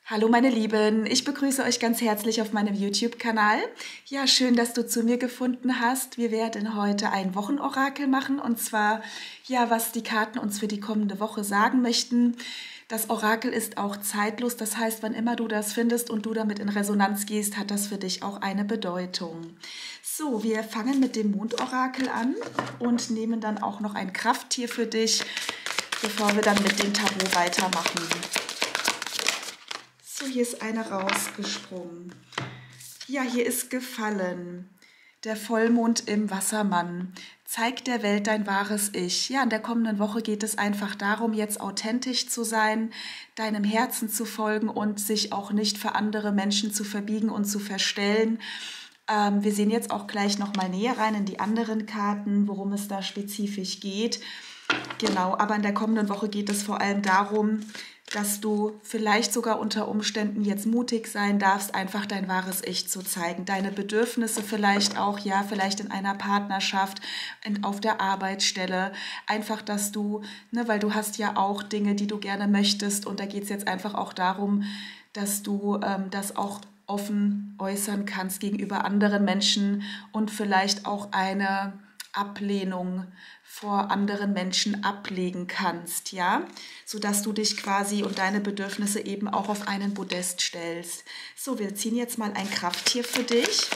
Hallo meine Lieben, ich begrüße euch ganz herzlich auf meinem YouTube-Kanal. Ja, schön, dass du zu mir gefunden hast. Wir werden heute ein Wochenorakel machen und zwar, ja, was die Karten uns für die kommende Woche sagen möchten. Das Orakel ist auch zeitlos, das heißt, wann immer du das findest und du damit in Resonanz gehst, hat das für dich auch eine Bedeutung. So, wir fangen mit dem Mondorakel an und nehmen dann auch noch ein Krafttier für dich, bevor wir dann mit dem Tarot weitermachen. So, hier ist eine rausgesprungen. Ja, hier ist gefallen. Der Vollmond im Wassermann. Zeig der Welt dein wahres Ich. Ja, in der kommenden Woche geht es einfach darum, jetzt authentisch zu sein, deinem Herzen zu folgen und sich auch nicht für andere Menschen zu verbiegen und zu verstellen. Wir sehen jetzt auch gleich noch mal näher rein in die anderen Karten, worum es da spezifisch geht. Genau, aber in der kommenden Woche geht es vor allem darum, dass du vielleicht sogar unter Umständen jetzt mutig sein darfst, einfach dein wahres Ich zu zeigen. Deine Bedürfnisse vielleicht auch, ja, vielleicht in einer Partnerschaft, auf der Arbeitsstelle. Einfach, dass du, ne, weil du hast ja auch Dinge, die du gerne möchtest und da geht es jetzt einfach auch darum, dass du das auch offen äußern kannst gegenüber anderen Menschen und vielleicht auch eine Ablehnung vor anderen Menschen ablegen kannst, ja, sodass du dich quasi und deine Bedürfnisse eben auch auf einen Podest stellst. So, wir ziehen jetzt mal ein Krafttier für dich.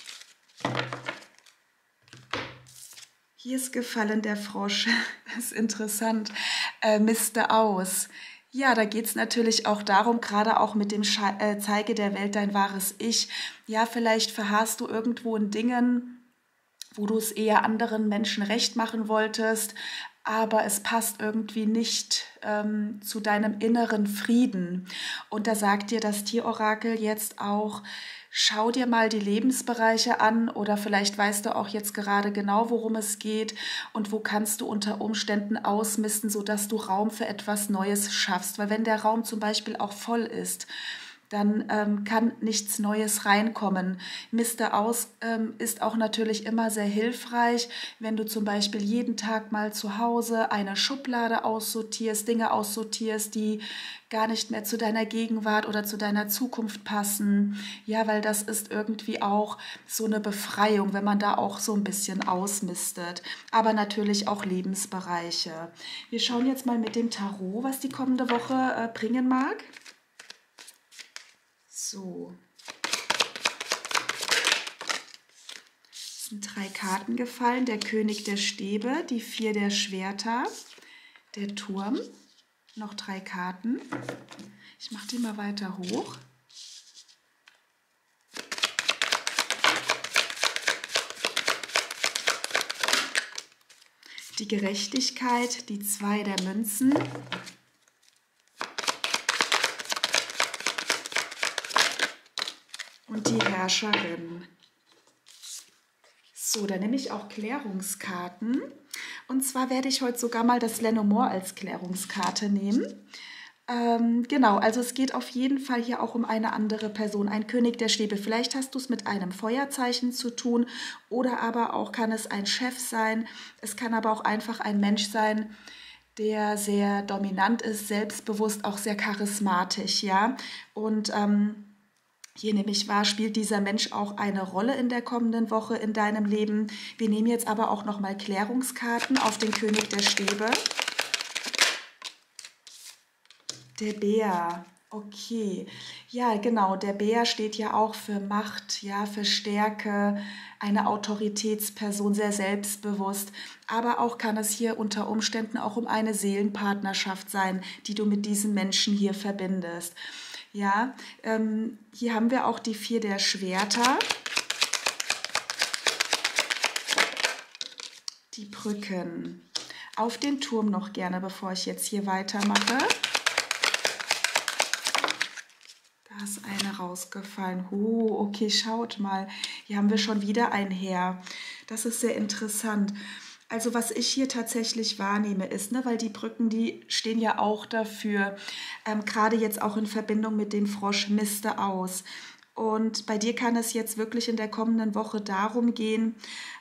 Hier ist gefallen der Frosch, das ist interessant, misste aus. Ja, da geht es natürlich auch darum, gerade auch mit dem Zeige der Welt dein wahres Ich. Ja, vielleicht verharrst du irgendwo in Dingen, wo du es eher anderen Menschen recht machen wolltest, aber es passt irgendwie nicht zu deinem inneren Frieden. Und da sagt dir das Tierorakel jetzt auch, schau dir mal die Lebensbereiche an oder vielleicht weißt du auch jetzt gerade genau, worum es geht und wo kannst du unter Umständen ausmisten, sodass du Raum für etwas Neues schaffst. Weil wenn der Raum zum Beispiel auch voll ist, dann kann nichts Neues reinkommen. Miste aus ist auch natürlich immer sehr hilfreich, wenn du zum Beispiel jeden Tag mal zu Hause eine Schublade aussortierst, Dinge aussortierst, die gar nicht mehr zu deiner Gegenwart oder zu deiner Zukunft passen. Ja, weil das ist irgendwie auch so eine Befreiung, wenn man da auch so ein bisschen ausmistet. Aber natürlich auch Lebensbereiche. Wir schauen jetzt mal mit dem Tarot, was die kommende Woche bringen mag. So, es sind 3 Karten gefallen. Der König der Stäbe, die 4 der Schwerter, der Turm, noch 3 Karten. Ich mache die mal weiter hoch. Die Gerechtigkeit, die 2 der Münzen. Und die Herrscherin. So, dann nehme ich auch Klärungskarten. Und zwar werde ich heute sogar mal das Lenormand als Klärungskarte nehmen. Genau, also es geht auf jeden Fall hier auch um eine andere Person, ein König der Stäbe. Vielleicht hast du es mit einem Feuerzeichen zu tun oder aber auch kann es ein Chef sein. Es kann aber auch einfach ein Mensch sein, der sehr dominant ist, selbstbewusst, auch sehr charismatisch, ja. Und hier nämlich wahr, spielt dieser Mensch auch eine Rolle in der kommenden Woche in deinem Leben. Wir nehmen jetzt aber auch nochmal Klärungskarten auf den König der Stäbe. Der Bär, okay. Ja, genau, der Bär steht ja auch für Macht, ja, für Stärke, eine Autoritätsperson, sehr selbstbewusst. Aber auch kann es hier unter Umständen auch um eine Seelenpartnerschaft sein, die du mit diesem Menschen hier verbindest. Ja, hier haben wir auch die 4 der Schwerter, die Brücken. Auf den Turm noch gerne, bevor ich jetzt hier weitermache. Da ist eine rausgefallen. Oh, okay, schaut mal. Hier haben wir schon wieder ein Heer. Das ist sehr interessant. Also was ich hier tatsächlich wahrnehme ist, ne, weil die Brücken, die stehen ja auch dafür, gerade jetzt auch in Verbindung mit dem Frosch, miste aus. Und bei dir kann es jetzt wirklich in der kommenden Woche darum gehen,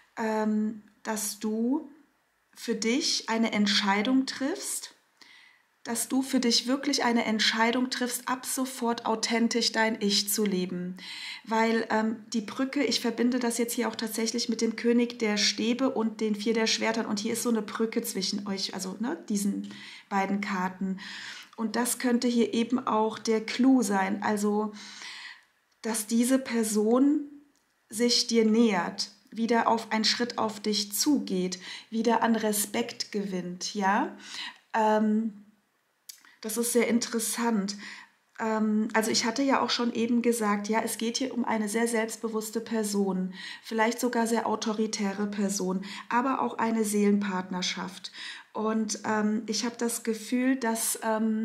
dass du für dich eine Entscheidung triffst, dass du für dich wirklich eine Entscheidung triffst, ab sofort authentisch dein Ich zu leben. Weil die Brücke, ich verbinde das jetzt hier auch tatsächlich mit dem König der Stäbe und den Vier der Schwertern. Und hier ist so eine Brücke zwischen euch, also ne, diesen beiden Karten. Und das könnte hier eben auch der Clou sein. Also, dass diese Person sich dir nähert, wieder auf einen Schritt auf dich zugeht, wieder an Respekt gewinnt, ja. Ähm, Das ist sehr interessant. Also ich hatte ja auch schon eben gesagt, ja, es geht hier um eine sehr selbstbewusste Person, vielleicht sogar sehr autoritäre Person, aber auch eine Seelenpartnerschaft. Und ich habe das Gefühl, dass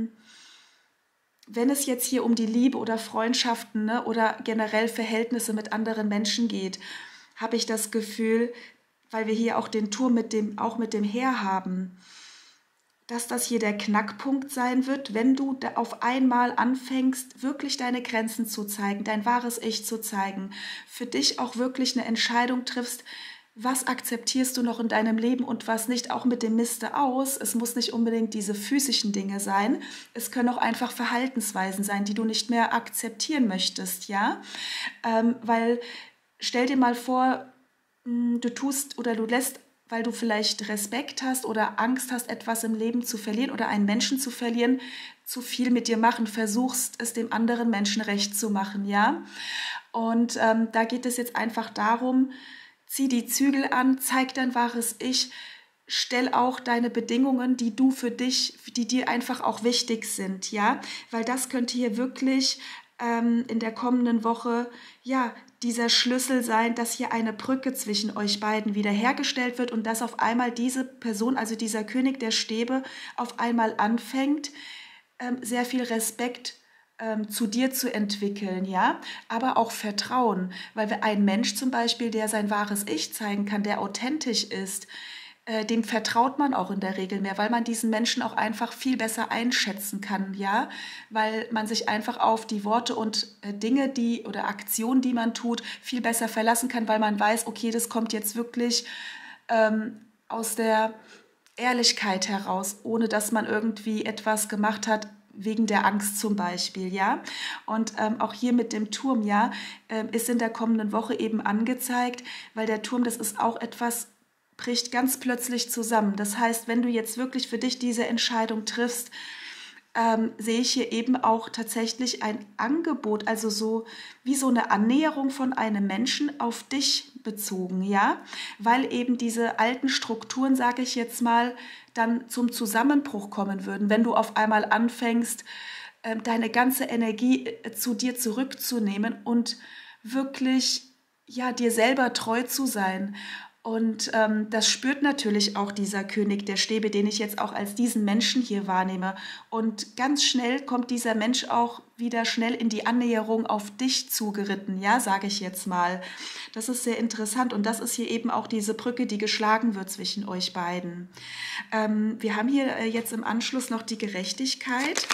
wenn es jetzt hier um die Liebe oder Freundschaften, ne, oder generell Verhältnisse mit anderen Menschen geht, habe ich das Gefühl, weil wir hier auch den Turm auch mit dem Heer haben, dass das hier der Knackpunkt sein wird, wenn du da auf einmal anfängst, wirklich deine Grenzen zu zeigen, dein wahres Ich zu zeigen, für dich auch wirklich eine Entscheidung triffst, was akzeptierst du noch in deinem Leben und was nicht, auch mit dem Miste aus. Es muss nicht unbedingt diese physischen Dinge sein. Es können auch einfach Verhaltensweisen sein, die du nicht mehr akzeptieren möchtest, ja? Weil stell dir mal vor, du tust oder du lässt, weil du vielleicht Respekt hast oder Angst hast, etwas im Leben zu verlieren oder einen Menschen zu verlieren, zu viel mit dir machen, versuchst es dem anderen Menschen recht zu machen, ja? Und da geht es jetzt einfach darum, zieh die Zügel an, zeig dein wahres Ich, stell auch deine Bedingungen, die du für dich, die dir einfach auch wichtig sind, ja, weil das könnte hier wirklich in der kommenden Woche, ja, dieser Schlüssel sein, dass hier eine Brücke zwischen euch beiden wiederhergestellt wird und dass auf einmal diese Person, also dieser König der Stäbe, auf einmal anfängt, sehr viel Respekt zu dir zu entwickeln, ja, aber auch Vertrauen, weil ein Mensch zum Beispiel, der sein wahres Ich zeigen kann, der authentisch ist, dem vertraut man auch in der Regel mehr, weil man diesen Menschen auch einfach viel besser einschätzen kann, ja, weil man sich einfach auf die Worte und Dinge, die oder Aktionen, die man tut, viel besser verlassen kann, weil man weiß, okay, das kommt jetzt wirklich aus der Ehrlichkeit heraus, ohne dass man irgendwie etwas gemacht hat, wegen der Angst zum Beispiel, ja. Und auch hier mit dem Turm, ja, ist in der kommenden Woche eben angezeigt, weil der Turm, das ist auch etwas, bricht ganz plötzlich zusammen. Das heißt, wenn du jetzt wirklich für dich diese Entscheidung triffst, sehe ich hier eben auch tatsächlich ein Angebot, also so wie so eine Annäherung von einem Menschen auf dich bezogen, ja, weil eben diese alten Strukturen, sage ich jetzt mal, dann zum Zusammenbruch kommen würden, wenn du auf einmal anfängst, deine ganze Energie zu dir zurückzunehmen und wirklich, ja, dir selber treu zu sein. Und das spürt natürlich auch dieser König der Stäbe, den ich jetzt auch als diesen Menschen hier wahrnehme. Und ganz schnell kommt dieser Mensch auch wieder schnell in die Annäherung auf dich zugeritten, ja, sage ich jetzt mal. Das ist sehr interessant und das ist hier eben auch diese Brücke, die geschlagen wird zwischen euch beiden. Wir haben hier jetzt im Anschluss noch die Gerechtigkeit.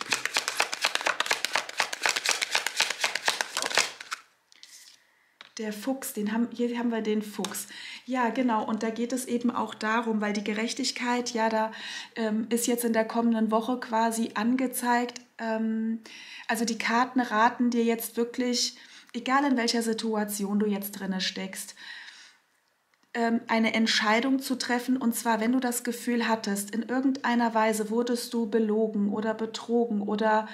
Der Fuchs, hier haben wir den Fuchs. Ja, genau. Und da geht es eben auch darum, weil die Gerechtigkeit, ja, da ist jetzt in der kommenden Woche quasi angezeigt. Also die Karten raten dir jetzt wirklich, egal in welcher Situation du jetzt drinne steckst, eine Entscheidung zu treffen. Und zwar, wenn du das Gefühl hattest, in irgendeiner Weise wurdest du belogen oder betrogen oder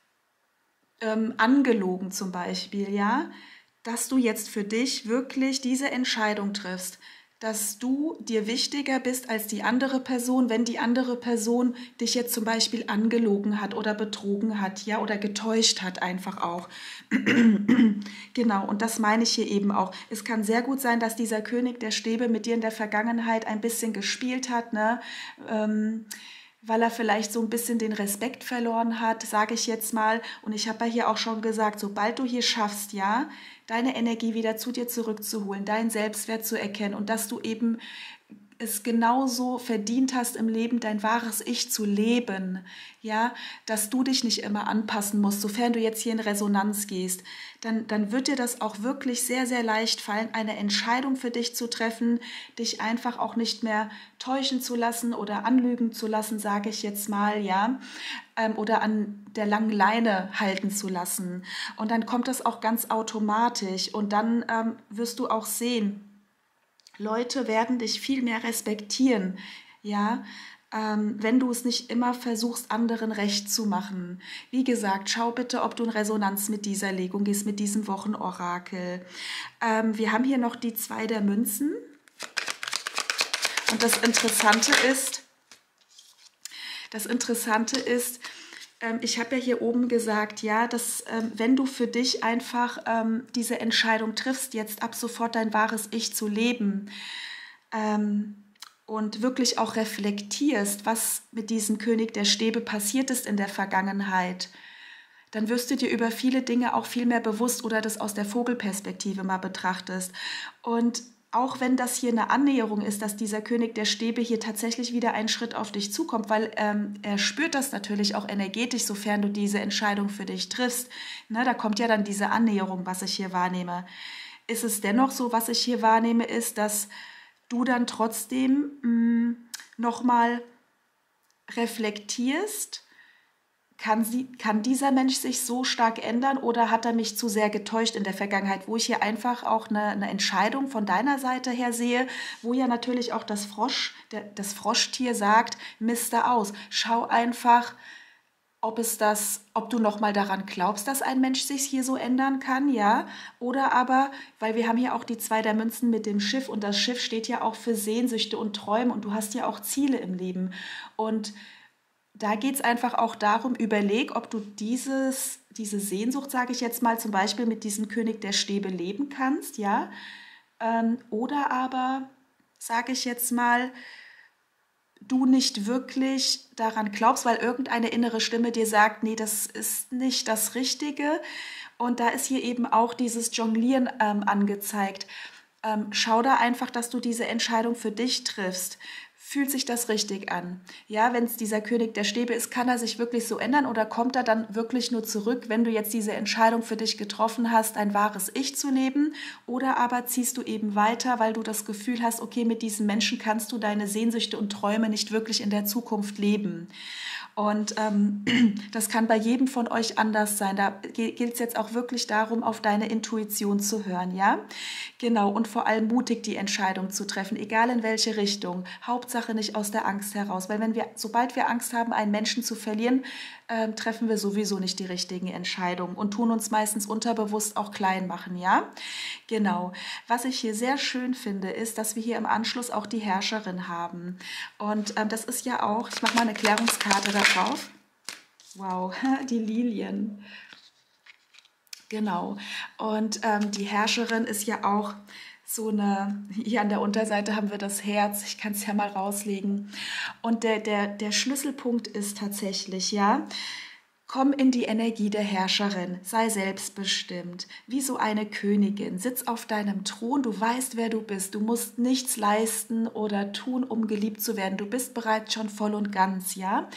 angelogen zum Beispiel, ja, dass du jetzt für dich wirklich diese Entscheidung triffst, dass du dir wichtiger bist als die andere Person, wenn die andere Person dich jetzt zum Beispiel angelogen hat oder betrogen hat, ja, oder getäuscht hat einfach auch. Genau, und das meine ich hier eben auch. Es kann sehr gut sein, dass dieser König der Stäbe mit dir in der Vergangenheit ein bisschen gespielt hat, ne? Weil er vielleicht so ein bisschen den Respekt verloren hat, sage ich jetzt mal. Und ich habe ja hier auch schon gesagt, sobald du hier schaffst, ja, deine Energie wieder zu dir zurückzuholen, deinen Selbstwert zu erkennen und dass du eben es genauso verdient hast im Leben, dein wahres Ich zu leben, ja, dass du dich nicht immer anpassen musst, sofern du jetzt hier in Resonanz gehst, dann wird dir das auch wirklich sehr, sehr leicht fallen, eine Entscheidung für dich zu treffen, dich einfach auch nicht mehr täuschen zu lassen oder anlügen zu lassen, sage ich jetzt mal, ja, oder an der langen Leine halten zu lassen. Und dann kommt das auch ganz automatisch und dann wirst du auch sehen, Leute werden dich viel mehr respektieren, ja, wenn du es nicht immer versuchst, anderen recht zu machen. Wie gesagt, schau bitte, ob du in Resonanz mit dieser Legung gehst, mit diesem Wochenorakel. Wir haben hier noch die 2 der Münzen. Und das Interessante ist, ich habe ja hier oben gesagt, ja, dass wenn du für dich einfach diese Entscheidung triffst, jetzt ab sofort dein wahres Ich zu leben und wirklich auch reflektierst, was mit diesem König der Stäbe passiert ist in der Vergangenheit, dann wirst du dir über viele Dinge auch viel mehr bewusst oder das aus der Vogelperspektive mal betrachtest. Und auch wenn das hier eine Annäherung ist, dass dieser König der Stäbe hier tatsächlich wieder einen Schritt auf dich zukommt, weil er spürt das natürlich auch energetisch, sofern du diese Entscheidung für dich triffst. Ne, da kommt ja dann diese Annäherung, was ich hier wahrnehme. Ist es dennoch so, was ich hier wahrnehme, ist, dass du dann trotzdem nochmal reflektierst, kann dieser Mensch sich so stark ändern oder hat er mich zu sehr getäuscht in der Vergangenheit, wo ich hier einfach auch eine Entscheidung von deiner Seite her sehe, wo ja natürlich auch das Froschtier sagt, miste aus. Schau einfach, ob du nochmal daran glaubst, dass ein Mensch sich hier so ändern kann, ja, oder aber, weil wir haben hier auch die 2 der Münzen mit dem Schiff und das Schiff steht ja auch für Sehnsüchte und Träume und du hast ja auch Ziele im Leben und da geht es einfach auch darum, überleg, ob du diese Sehnsucht, sage ich jetzt mal, zum Beispiel mit diesem König der Stäbe leben kannst, ja, oder aber, sage ich jetzt mal, du nicht wirklich daran glaubst, weil irgendeine innere Stimme dir sagt, nee, das ist nicht das Richtige. Und da ist hier eben auch dieses Jonglieren angezeigt. Schau da einfach, dass du diese Entscheidung für dich triffst. Fühlt sich das richtig an? Ja, wenn es dieser König der Stäbe ist, kann er sich wirklich so ändern oder kommt er dann wirklich nur zurück, wenn du jetzt diese Entscheidung für dich getroffen hast, ein wahres Ich zu leben? Oder aber ziehst du eben weiter, weil du das Gefühl hast, okay, mit diesem Menschen kannst du deine Sehnsüchte und Träume nicht wirklich in der Zukunft leben. Und das kann bei jedem von euch anders sein. Da gilt es jetzt auch wirklich darum, auf deine Intuition zu hören, ja? Genau, und vor allem mutig die Entscheidung zu treffen, egal in welche Richtung. Hauptsache nicht aus der Angst heraus, weil sobald wir Angst haben, einen Menschen zu verlieren, treffen wir sowieso nicht die richtigen Entscheidungen und tun uns meistens unterbewusst auch klein machen, ja? Genau. Was ich hier sehr schön finde, ist, dass wir hier im Anschluss auch die Herrscherin haben. Und das ist ja auch, ich mache mal eine Klärungskarte da drauf. Wow, die Lilien. Genau. Und die Herrscherin ist ja auch so hier an der Unterseite haben wir das Herz, ich kann es ja mal rauslegen. Und der Schlüsselpunkt ist tatsächlich, ja, komm in die Energie der Herrscherin, sei selbstbestimmt, wie so eine Königin, sitz auf deinem Thron, du weißt, wer du bist, du musst nichts leisten oder tun, um geliebt zu werden, du bist bereits schon voll und ganz, ja.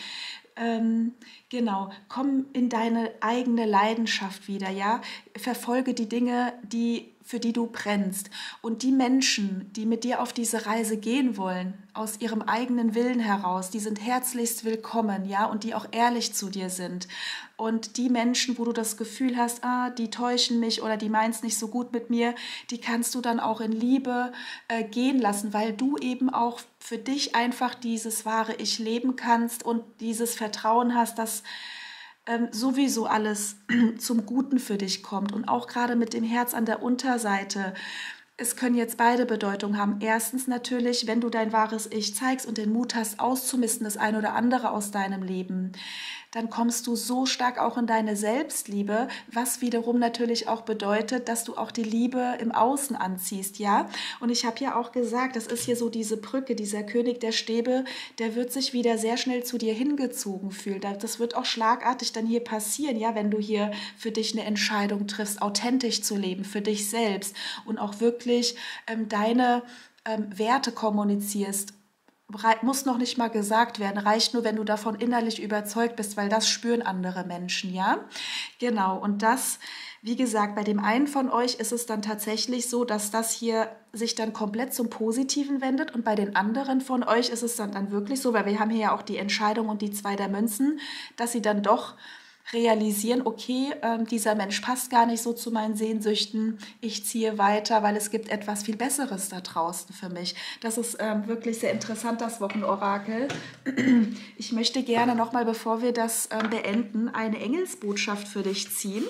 Genau, komm in deine eigene Leidenschaft wieder, ja. Verfolge die Dinge, für die du brennst. Und die Menschen, die mit dir auf diese Reise gehen wollen, aus ihrem eigenen Willen heraus, die sind herzlichst willkommen, ja, und die auch ehrlich zu dir sind. Und die Menschen, wo du das Gefühl hast, die täuschen mich oder die meinen es nicht so gut mit mir, die kannst du dann auch in Liebe gehen lassen, weil du eben auch für dich einfach dieses wahre Ich leben kannst und dieses Vertrauen hast, dass sowieso alles zum Guten für dich kommt. Und auch gerade mit dem Herz an der Unterseite. Es können jetzt beide Bedeutungen haben. Erstens natürlich, wenn du dein wahres Ich zeigst und den Mut hast, auszumisten, das eine oder andere aus deinem Leben, dann kommst du so stark auch in deine Selbstliebe, was wiederum natürlich auch bedeutet, dass du auch die Liebe im Außen anziehst, ja? Und ich habe ja auch gesagt, das ist hier so diese Brücke, dieser König der Stäbe, der wird sich wieder sehr schnell zu dir hingezogen fühlen. Das wird auch schlagartig dann hier passieren, ja, wenn du hier für dich eine Entscheidung triffst, authentisch zu leben, für dich selbst und auch wirklich deine Werte kommunizierst, muss noch nicht mal gesagt werden, reicht nur, wenn du davon innerlich überzeugt bist, weil das spüren andere Menschen, ja? Genau, und das, wie gesagt, bei dem einen von euch ist es dann tatsächlich so, dass das hier sich dann komplett zum Positiven wendet und bei den anderen von euch ist es dann wirklich so, weil wir haben hier ja auch die Entscheidung und die zwei der Münzen, dass sie dann doch realisieren, okay, dieser Mensch passt gar nicht so zu meinen Sehnsüchten, ich ziehe weiter, weil es gibt etwas viel Besseres da draußen für mich. Das ist wirklich sehr interessant, das Wochenorakel. Ich möchte gerne nochmal, bevor wir das beenden, eine Engelsbotschaft für dich ziehen.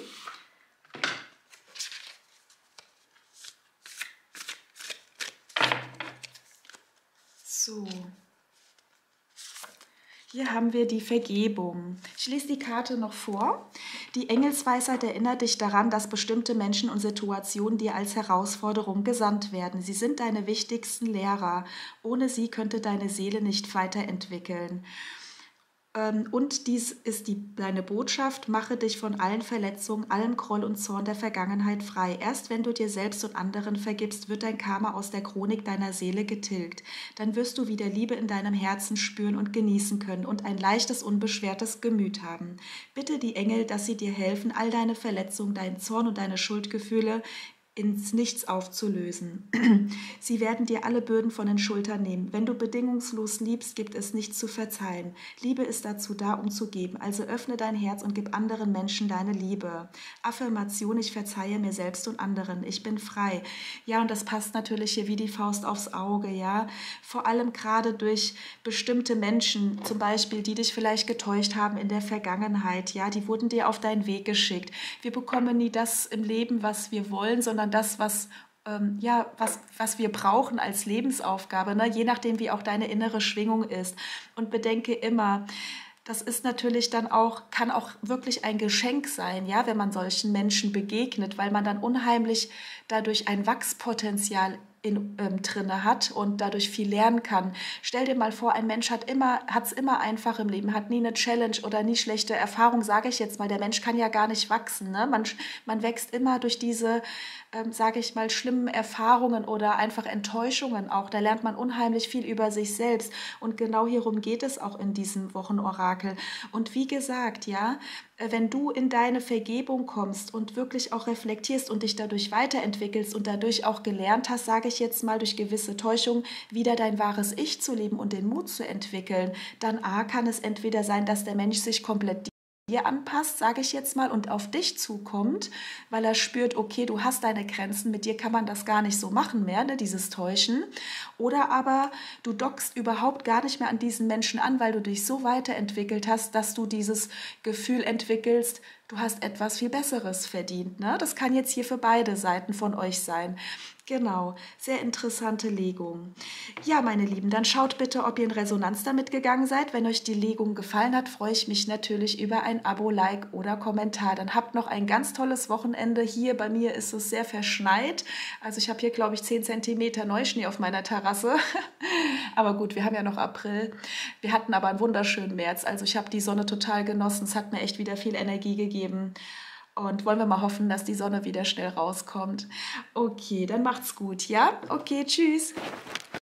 So, hier haben wir die Vergebung. Ich lese die Karte noch vor. Die Engelsweisheit erinnert dich daran, dass bestimmte Menschen und Situationen dir als Herausforderung gesandt werden. Sie sind deine wichtigsten Lehrer. Ohne sie könnte deine Seele nicht weiterentwickeln. Und dies ist deine Botschaft, mache dich von allen Verletzungen, allem Groll und Zorn der Vergangenheit frei. Erst wenn du dir selbst und anderen vergibst, wird dein Karma aus der Chronik deiner Seele getilgt. Dann wirst du wieder Liebe in deinem Herzen spüren und genießen können und ein leichtes, unbeschwertes Gemüt haben. Bitte die Engel, dass sie dir helfen, all deine Verletzungen, deinen Zorn und deine Schuldgefühle ins Nichts aufzulösen. Sie werden dir alle Bürden von den Schultern nehmen. Wenn du bedingungslos liebst, gibt es nichts zu verzeihen. Liebe ist dazu da, um zu geben. Also öffne dein Herz und gib anderen Menschen deine Liebe. Affirmation, ich verzeihe mir selbst und anderen. Ich bin frei. Ja, und das passt natürlich hier wie die Faust aufs Auge, ja. Vor allem gerade durch bestimmte Menschen, zum Beispiel, die dich vielleicht getäuscht haben in der Vergangenheit, ja, die wurden dir auf deinen Weg geschickt. Wir bekommen nie das im Leben, was wir wollen, sondern das, ja, was wir brauchen als Lebensaufgabe, ne? Je nachdem, wie auch deine innere Schwingung ist. Und bedenke immer, das ist natürlich dann auch, kann auch wirklich ein Geschenk sein, ja, wenn man solchen Menschen begegnet, weil man dann unheimlich dadurch ein Wachspotenzial drinne hat und dadurch viel lernen kann. Stell dir mal vor, ein Mensch hat es immer einfach im Leben, hat nie eine Challenge oder nie schlechte Erfahrung, sage ich jetzt mal. Der Mensch kann ja gar nicht wachsen. Ne? Man wächst immer durch diese, sage ich mal, schlimmen Erfahrungen oder einfach Enttäuschungen auch. Da lernt man unheimlich viel über sich selbst. Und genau hierum geht es auch in diesem Wochenorakel. Und wie gesagt, ja, wenn du in deine Vergebung kommst und wirklich auch reflektierst und dich dadurch weiterentwickelst und dadurch auch gelernt hast, sage ich jetzt mal, durch gewisse Täuschung wieder dein wahres Ich zu leben und den Mut zu entwickeln, dann kann es entweder sein, dass der Mensch sich komplett dir anpasst, sage ich jetzt mal, und auf dich zukommt, weil er spürt, okay, du hast deine Grenzen, mit dir kann man das gar nicht so machen mehr, ne, dieses Täuschen. Oder aber du dockst überhaupt gar nicht mehr an diesen Menschen an, weil du dich so weiterentwickelt hast, dass du dieses Gefühl entwickelst, du hast etwas viel Besseres verdient. Ne? Das kann jetzt hier für beide Seiten von euch sein. Genau, sehr interessante Legung. Ja, meine Lieben, dann schaut bitte, ob ihr in Resonanz damit gegangen seid. Wenn euch die Legung gefallen hat, freue ich mich natürlich über ein Abo, Like oder Kommentar. Dann habt noch ein ganz tolles Wochenende. Hier bei mir ist es sehr verschneit. Also ich habe hier, glaube ich, 10 Zentimeter Neuschnee auf meiner Terrasse. Aber gut, wir haben ja noch April. Wir hatten aber einen wunderschönen März. Also ich habe die Sonne total genossen. Es hat mir echt wieder viel Energie gegeben. Und wollen wir mal hoffen, dass die Sonne wieder schnell rauskommt. Okay, dann macht's gut, ja? Okay, tschüss.